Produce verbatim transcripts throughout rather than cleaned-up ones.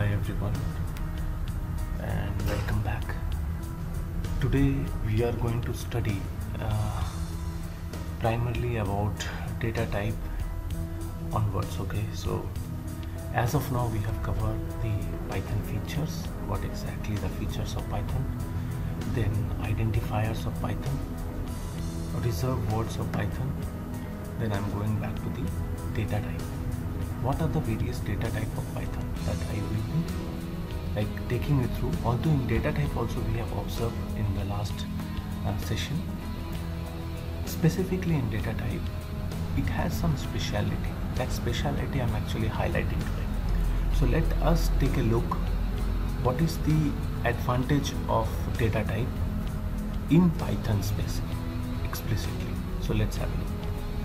Hi everyone and welcome back. Today we are going to study uh, primarily about data type onwards. Okay, so as of now we have covered the Python features, what exactly the features of Python, then identifiers of Python, reserved words of Python, then I'm going back to the data type. What are the various data type of Python that I will be like taking you through, although in data type also we have observed in the last uh, session. Specifically in data type, it has some speciality. That speciality I'm actually highlighting today. So let us take a look what is the advantage of data type in Python space explicitly. So let's have a look.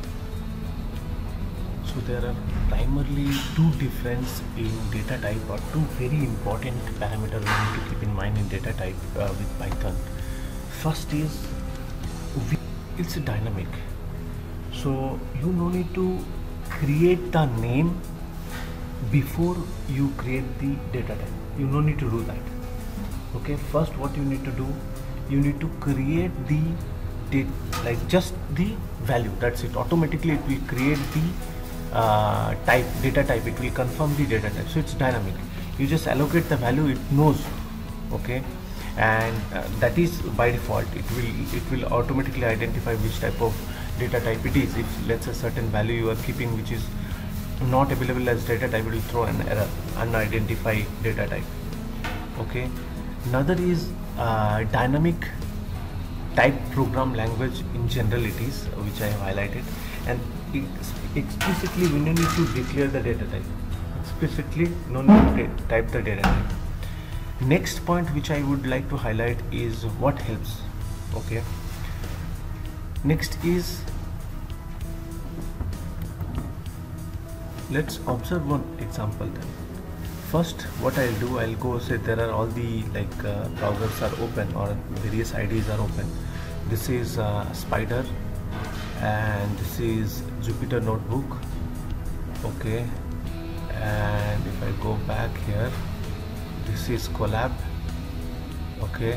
So there are primarily two differences in data type, or two very important parameters we need to keep in mind in data type uh, with Python. First is we, it's a dynamic. So you no need to create the name before you create the data type. You no need to do that. Okay, first what you need to do, you need to create the data, like just the value. That's it. Automatically it will create the uh, type, data type. It will confirm the data type. So it's dynamic. You just allocate the value, it knows. Okay, and uh, that is by default. It will it will automatically identify which type of data type it is. If let's say certain value you are keeping which is not available as data type, it will throw an error, unidentified data type. Okay, another is uh, dynamic type program language. In general it is, which I have highlighted, and explicitly we no need to declare the data type. Explicitly no need to type the data type. Next point which I would like to highlight is what helps. Okay, next is, let's observe one example then. First what I'll do, I'll go say there are all the like uh, browsers are open or various I Ds are open. This is uh, Spider and this is Jupyter Notebook. Okay, and if I go back here, this is Colab. Okay,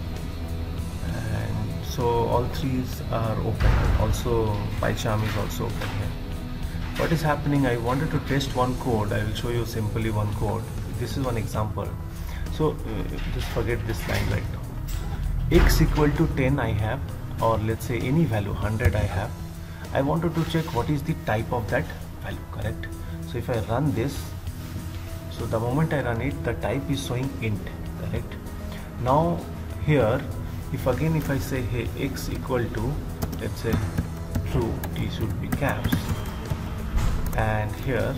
and so all three are open. Also PyCharm is also open here. What is happening, I wanted to test one code. I will show you simply one code. This is one example. So uh, just forget this line right now. X equal to ten I have, or let's say any value one hundred I have. I wanted to check what is the type of that value, correct? So if I run this, so the moment I run it, the type is showing int, correct? Now here, if again if I say hey x equal to, let's say true, t should be caps, and here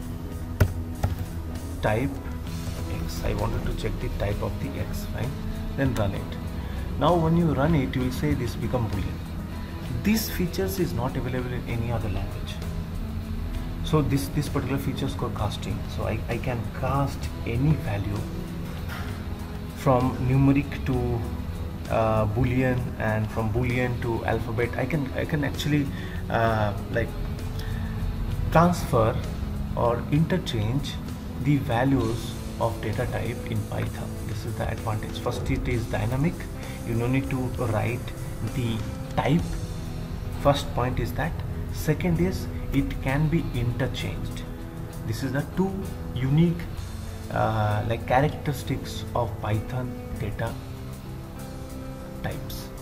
type x, I wanted to check the type of the x, fine, then run it. Now when you run it, you will say this become boolean. This features is not available in any other language. So this this particular feature is called casting. So I, I can cast any value from numeric to uh, boolean, and from boolean to alphabet. I can I can actually uh, like transfer or interchange the values of data type in Python. This is the advantage. First, it is dynamic. You no need to write the type. First point is that. Second is it can be interchanged. This is the two unique uh, like characteristics of Python data types.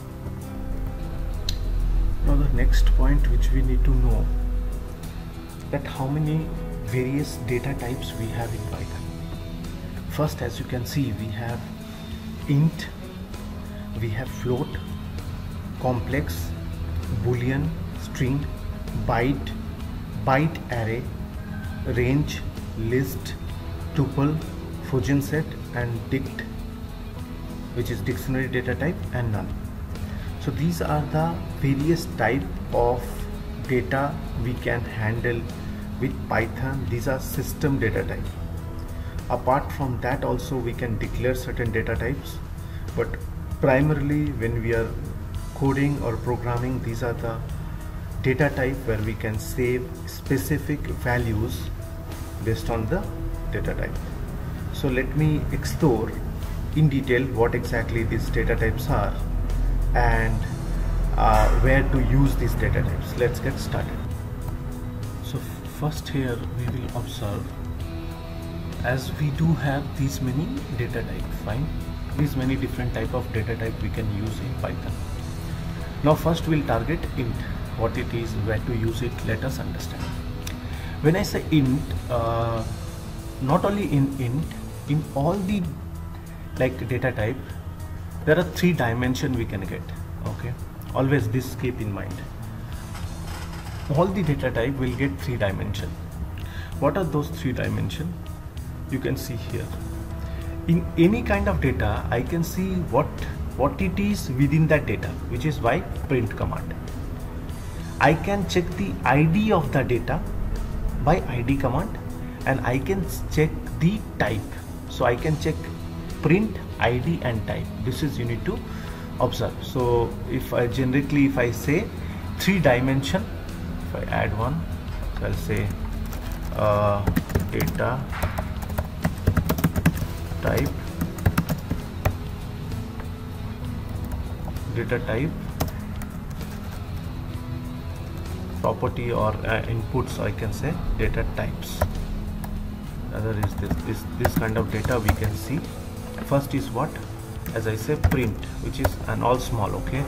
Now the next point which we need to know, that how many various data types we have in Python. First, as you can see, we have int, we have float, complex, boolean, string, byte, byte array, range, list, tuple, Fusion set, and dict, which is dictionary data type, and null. So these are the various type of data we can handle with Python. These are system data type. Apart from that also we can declare certain data types, but primarily when we are coding or programming, these are the data type where we can save specific values based on the data type. So let me explore in detail what exactly these data types are and uh, where to use these data types. Let's get started. So first here we will observe, as we do have these many data types, fine, these many different type of data type we can use in Python. Now first we'll target int, what it is, where to use it, let us understand. When I say int, uh, not only in int, in all the like data type, there are three dimension we can get. Okay, always this keep in mind. All the data type will get three dimension. What are those three dimension? You can see here. In any kind of data, I can see what what it is within that data, which is by print command. I can check the I D of the data by I D command, and I can check the type. So I can check print, I D and type. This is you need to observe. So if I generically if I say three dimension, if I add one, so I'll say uh, data type, data type, property or uh, inputs, I can say data types. Other is this this this kind of data we can see. First is what, as I say, print, which is an all small. Okay,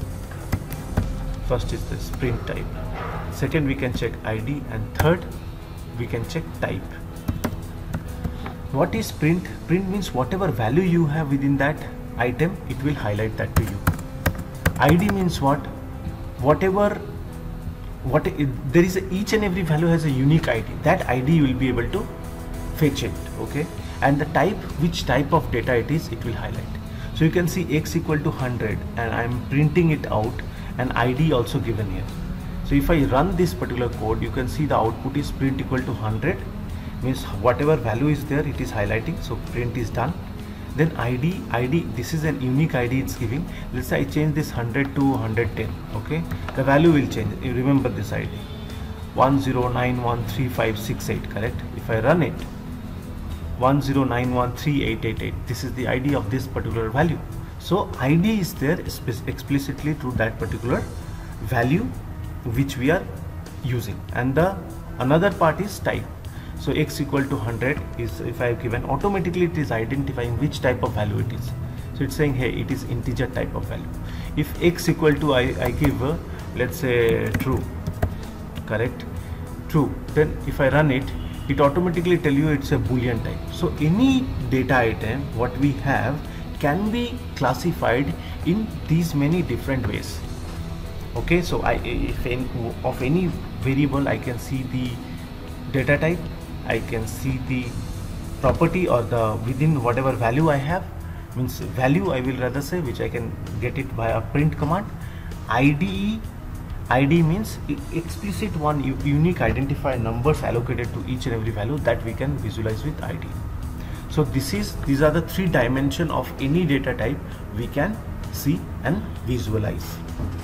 first is this print type. Second we can check I D, and third we can check type. What is print? Print means whatever value you have within that item, it will highlight that to you. I D means what? Whatever what it, there is a, each and every value has a unique I D. That I D you will be able to fetch it. Okay, and the type, which type of data it is, it will highlight. So you can see x equal to one hundred, and I am printing it out, and I D also given here. So if I run this particular code, you can see the output is print equal to one hundred, means whatever value is there, it is highlighting. So print is done. Then I D, I D, this is an unique I D it's giving. Let's say I change this one hundred to one hundred ten. Okay, the value will change. You remember this I D, one zero nine one three five six eight, correct? If I run it, one zero nine one three eight eight eight, this is the I D of this particular value. So I D is there explicitly to that particular value which we are using, and the another part is type. So x equal to one hundred is, if I have given, automatically it is identifying which type of value it is. So it's saying, hey, it is integer type of value. If x equal to I, I give uh, let's say true, correct, true, then if I run it, it automatically tell you it's a boolean type. So any data item what we have can be classified in these many different ways. Okay, so I if any, of any variable I can see the data type, I can see the property or the within whatever value I have, means value I will rather say, which I can get it via print command. I D, I D means explicit one unique identifier numbers allocated to each and every value that we can visualize with I D. So this is these are the three dimension of any data type we can see and visualize.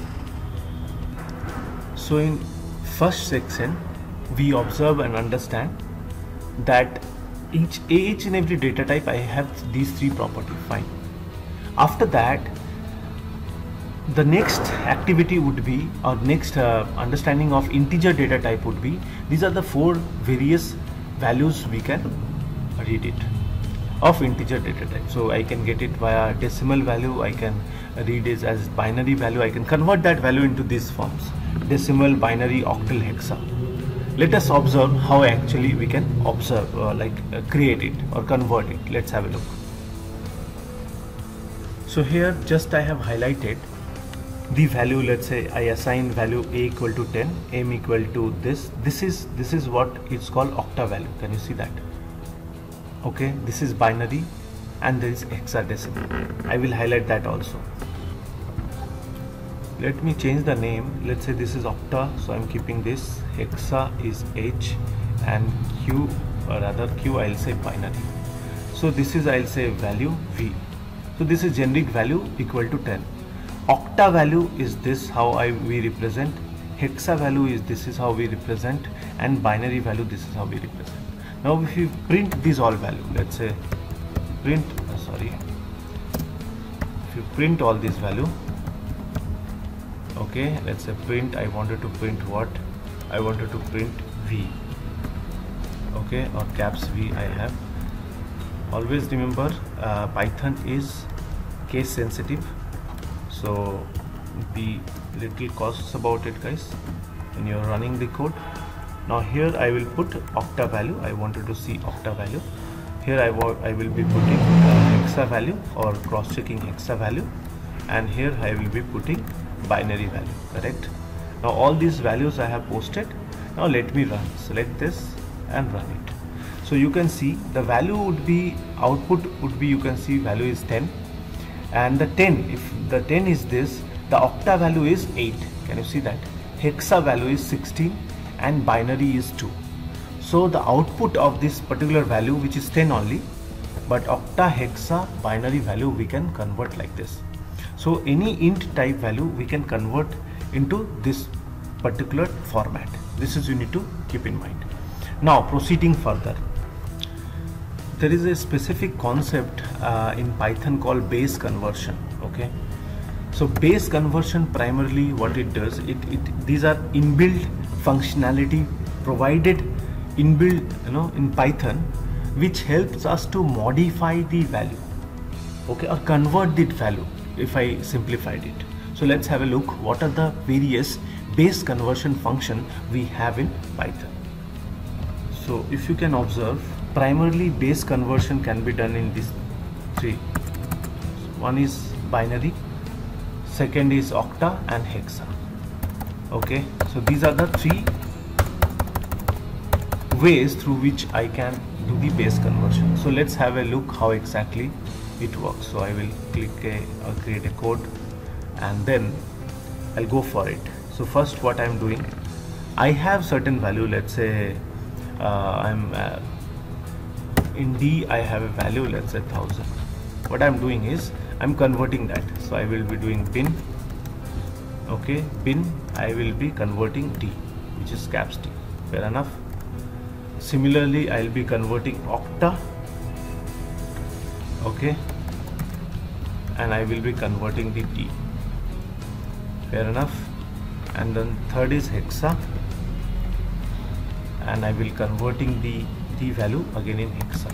So in first section we observe and understand that each each and every data type I have these three properties. Fine. After that, the next activity would be, or next uh, understanding of integer data type would be, these are the four various values we can read it of integer data type. So I can get it via decimal value, I can read it as binary value, I can convert that value into these forms: decimal, binary, octal, hexa. Let us observe how actually we can observe uh, like uh, create it or convert it. Let's have a look. So here just I have highlighted the value. Let's say I assign value a equal to ten, m equal to this. This is this is what it's called octa value. Can you see that? Okay, this is binary and there is hexadecimal. I will highlight that also. Let me change the name. Let's say this is octa, so I'm keeping this. Hexa is H and Q, or rather Q I'll say binary. So this is, I'll say value V. So this is generic value equal to ten. Octa value is this, how I we represent. Hexa value is this is how we represent, and binary value this is how we represent. Now if you print these all value, let's say print uh, sorry if you print all this value, okay, let's say print, I wanted to print what? I wanted to print V, okay, or caps V I have. Always remember uh, Python is case sensitive, so be little cautious about it, guys, when you're running the code. Now here I will put octa value. I wanted to see octa value. Here I, I will be putting uh, hexa value or cross-checking hexa value, and here I will be putting binary value, correct? Now all these values I have posted. Now let me run. Select this and run it. So you can see the value would be, output would be, you can see value is ten, and the ten, if the ten is this, the octa value is eight. Can you see that? Hexa value is sixteen and binary is two. So the output of this particular value, which is ten only, but octa, hexa, binary value we can convert like this. So any int type value we can convert into this particular format. This is you need to keep in mind. Now proceeding further, there is a specific concept uh, in Python called base conversion. Okay, so base conversion, primarily what it does, it, it these are inbuilt functionality provided inbuilt you know in Python, which helps us to modify the value, okay, or convert the value, if I simplified it. So let's have a look what are the various base conversion function we have in Python. So if you can observe, primarily base conversion can be done in these three. One is binary, second is octa, and hexa. Okay, so these are the three ways through which I can do the base conversion. So let's have a look how exactly it works. So I will click a or create a code, and then I'll go for it. So first what I'm doing, I have certain value, let's say uh, I'm uh, in D I have a value, let's say one thousand. What I'm doing is I'm converting that. So I will be doing bin, okay, bin, I will be converting D, which is caps D. Fair enough. Similarly I'll be converting octa, okay, and I will be converting the D. Fair enough. And then third is hexa, and I will converting the D value again in hexa.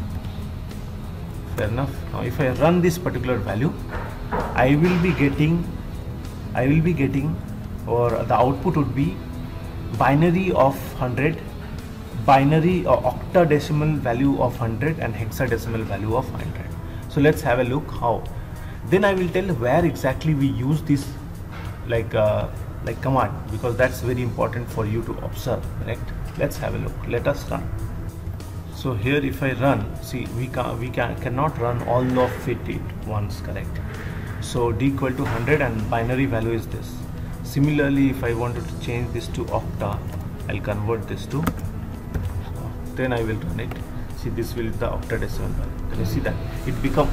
Fair enough. Now if I run this particular value, I will be getting I will be getting or the output would be binary of one hundred, binary or octadecimal value of one hundred, and hexadecimal value of one hundred. So let's have a look how. Then I will tell where exactly we use this like uh, like command, because that's very important for you to observe, correct? Let's have a look. Let us run. So here if I run, see we can we can cannot run all of it at once, correct? So D equal to one hundred and binary value is this. Similarly, if I wanted to change this to octa, I'll convert this to, then I will run it. See, this will be the octadecimal value. Can you see that? It become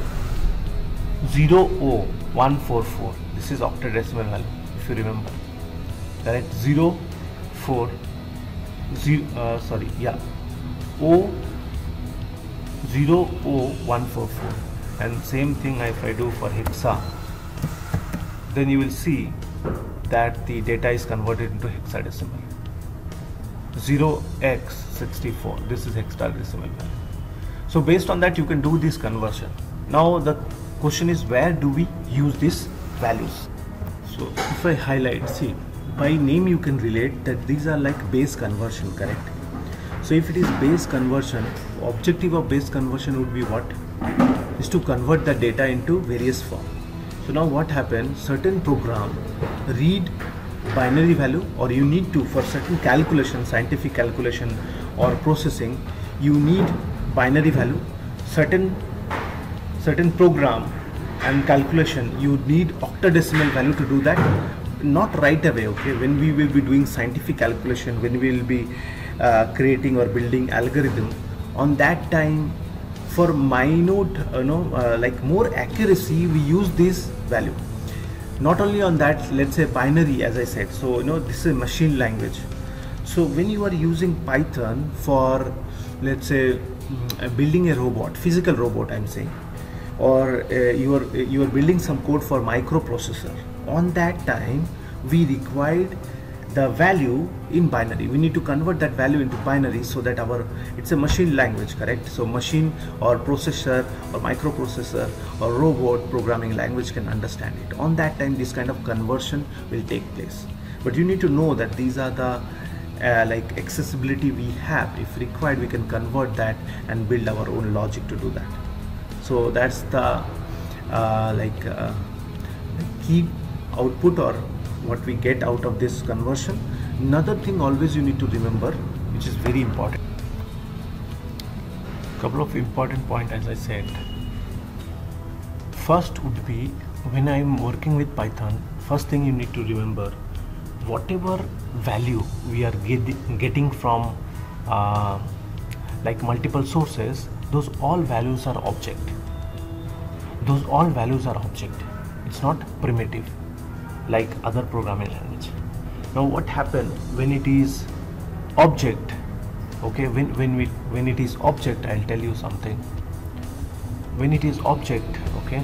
zero zero one four four. This is octadecimal value, if you remember. Correct? zero four zero uh, sorry yeah O zero zero one four four. And same thing if I do for hexa, then you will see that the data is converted into hexadecimal. zero x sixty-four, this is hexadecimal value. So based on that you can do this conversion. Now the question is, where do we use these values? So if I highlight, see, by name you can relate that these are like base conversion, correct? So if it is base conversion, objective of base conversion would be what? Is to convert the data into various form. So now what happens, certain program read binary value, or you need to, for certain calculation, scientific calculation or processing, you need binary value. Certain certain program and calculation, you need octadecimal value to do that. Not right away, okay? When we will be doing scientific calculation, when we will be uh, creating or building algorithm, on that time, for minute, you know, uh, like more accuracy, we use this value. Not only on that, let's say binary, as I said. So you know, this is a machine language. So when you are using Python for, let's say, mm, building a robot, physical robot, I'm saying, or uh, you are you are building some code for microprocessor. On that time we required the value in binary. We need to convert that value into binary so that our, it's a machine language, correct? So machine or processor or microprocessor or robot programming language can understand it. On that time this kind of conversion will take place. But you need to know that these are the uh, like accessibility we have. If required, we can convert that and build our own logic to do that. So that's the uh, like uh, key output or what we get out of this conversion. Another thing always you need to remember, which is very important, couple of important points as I said. First would be, when I am working with Python, first thing you need to remember, whatever value we are get, getting from uh, like multiple sources, those all values are object. Those all values are object. It's not primitive like other programming language. Now what happens when it is object? Okay, when when we when it is object, I'll tell you something. When it is object, okay,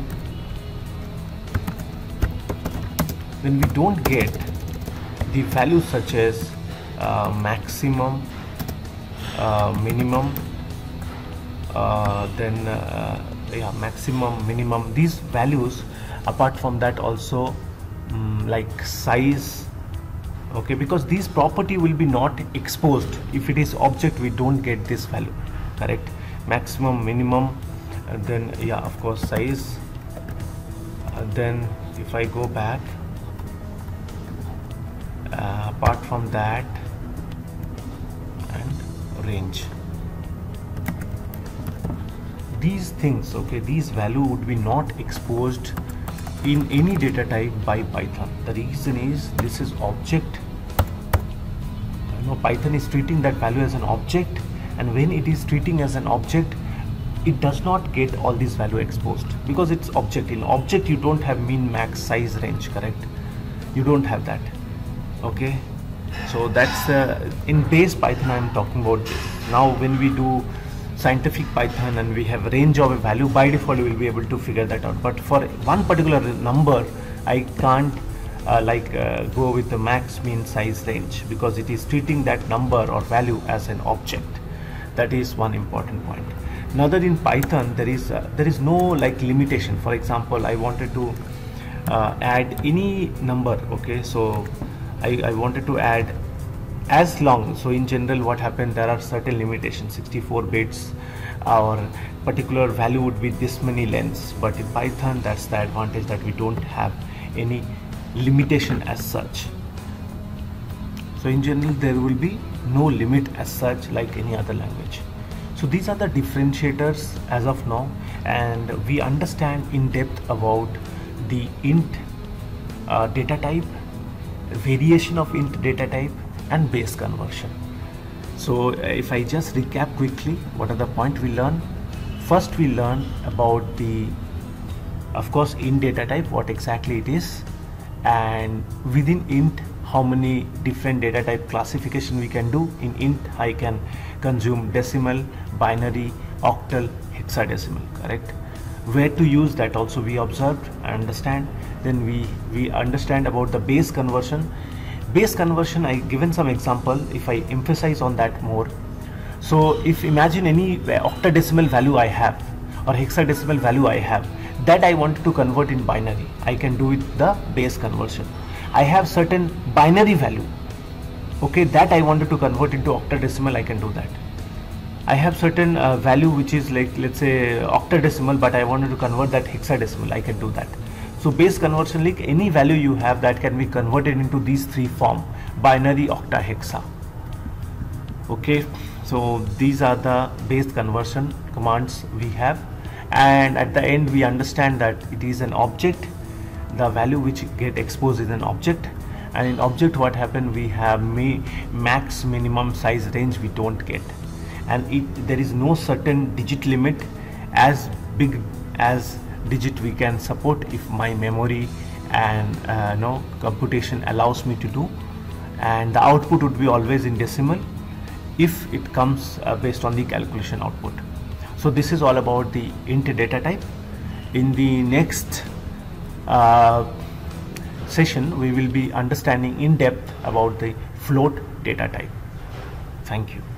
then we don't get the values such as uh, maximum, uh, minimum, uh, then uh, yeah, maximum, minimum, these values. Apart from that also um, like size, okay, because these property will be not exposed. If it is object, we don't get this value, correct? Maximum, minimum, and then yeah, of course size. And then if I go back, uh, apart from that, and range, these things, okay, these value would be not exposed in any data type by Python. The reason is this is object. You know, Python is treating that value as an object, and when it is treating as an object, it does not get all these value exposed because it's object. In object you don't have min, max, size, range, correct? You don't have that, okay? So that's uh, in base Python I'm talking about this. Now when we do scientific Python and we have range of a value, by default we will be able to figure that out. But for one particular number, I can't uh, like uh, go with the max, min, size, range, because it is treating that number or value as an object. That is one important point. Another, in Python there is uh, there is no like limitation. For example, I wanted to uh, add any number, okay, so I, I wanted to add as long. So in general what happened, there are certain limitations, sixty-four bits, our particular value would be this many lengths. But in Python, that's the advantage, that we don't have any limitation as such. So in general there will be no limit as such like any other language. So these are the differentiators as of now, and we understand in depth about the int uh, data type, variation of int data type, and base conversion. So if I just recap quickly, what are the points we learned? First we learned about the, of course, int data type, what exactly it is, and within int how many different data type classification we can do. In int I can consume decimal, binary, octal, hexadecimal, correct? Where to use that also we observed and understand. Then we we understand about the base conversion. Base conversion, I given some example. If I emphasize on that more, so if imagine any octadecimal value I have or hexadecimal value I have, that I want to convert in binary, I can do with the base conversion. I have certain binary value, okay, that I wanted to convert into octadecimal, I can do that. I have certain uh, value which is like, let's say octadecimal, but I wanted to convert that hexadecimal, I can do that. So base conversion, like any value you have, that can be converted into these three form: binary, octa, hexa. Okay, so these are the base conversion commands we have, and at the end we understand that it is an object. The value which get exposed is an object, and in object what happen, we have me max, minimum, size, range we don't get, and it, there is no certain digit limit as big as digit we can support if my memory and uh, no computation allows me to do, and the output would be always in decimal if it comes uh, based on the calculation output. So this is all about the int data type. In the next uh, session, we will be understanding in depth about the float data type. Thank you.